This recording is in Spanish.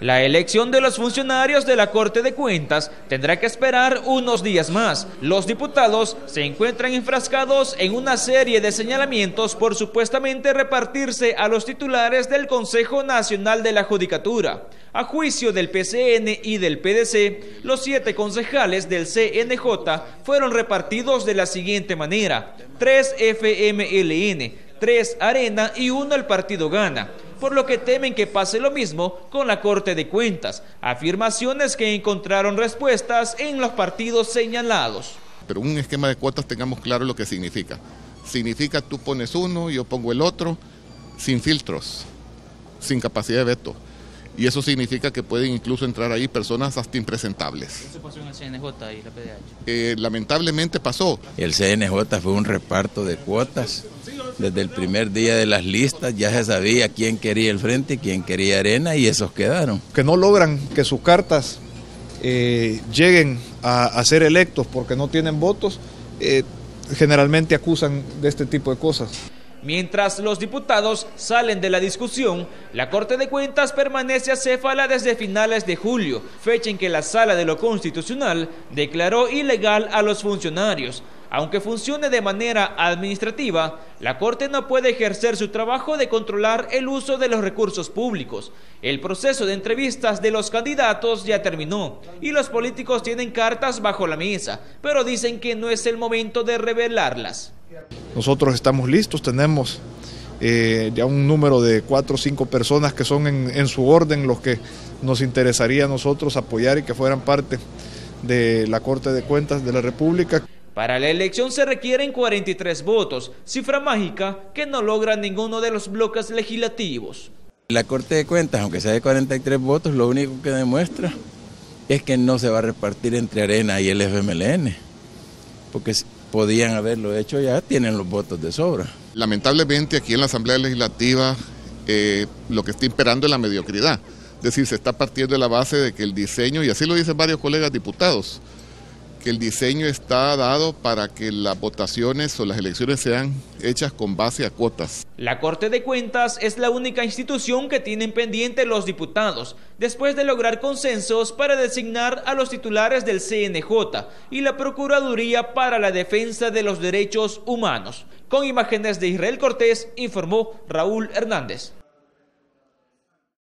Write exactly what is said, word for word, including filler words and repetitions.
La elección de los funcionarios de la Corte de Cuentas tendrá que esperar unos días más. Los diputados se encuentran enfrascados en una serie de señalamientos por supuestamente repartirse a los titulares del Consejo Nacional de la Judicatura. A juicio del P C N y del P D C, los siete concejales del C N J fueron repartidos de la siguiente manera: tres F M L N, tres Arena y uno el Partido Gana, por lo que temen que pase lo mismo con la Corte de Cuentas, afirmaciones que encontraron respuestas en los partidos señalados. Pero un esquema de cuotas, tengamos claro lo que significa. Significa tú pones uno, yo pongo el otro, sin filtros, sin capacidad de veto. Y eso significa que pueden incluso entrar ahí personas hasta impresentables. ¿Eso pasó en el C N J y la P D H? Eh, lamentablemente pasó. El C N J fue un reparto de cuotas. Desde el primer día de las listas ya se sabía quién quería el frente y quién quería Arena, y esos quedaron. Que no logran que sus cartas eh, lleguen a, a ser electos porque no tienen votos, eh, generalmente acusan de este tipo de cosas. Mientras los diputados salen de la discusión, la Corte de Cuentas permanece acéfala desde finales de julio, fecha en que la Sala de lo Constitucional declaró ilegal a los funcionarios. Aunque funcione de manera administrativa, la Corte no puede ejercer su trabajo de controlar el uso de los recursos públicos. El proceso de entrevistas de los candidatos ya terminó y los políticos tienen cartas bajo la mesa, pero dicen que no es el momento de revelarlas. Nosotros estamos listos, tenemos eh, ya un número de cuatro o cinco personas que son en, en su orden los que nos interesaría a nosotros apoyar y que fueran parte de la Corte de Cuentas de la República. Para la elección se requieren cuarenta y tres votos, cifra mágica que no logra ninguno de los bloques legislativos. La Corte de Cuentas, aunque sea de cuarenta y tres votos, lo único que demuestra es que no se va a repartir entre Arena y el F M L N, porque podían haberlo hecho ya, tienen los votos de sobra. Lamentablemente aquí en la Asamblea Legislativa eh, lo que está imperando es la mediocridad. Es decir, se está partiendo de la base de que el diseño, y así lo dicen varios colegas diputados, que el diseño está dado para que las votaciones o las elecciones sean hechas con base a cuotas. La Corte de Cuentas es la única institución que tienen pendiente los diputados, después de lograr consensos para designar a los titulares del C N J y la Procuraduría para la Defensa de los Derechos Humanos. Con imágenes de Israel Cortés, informó Raúl Hernández.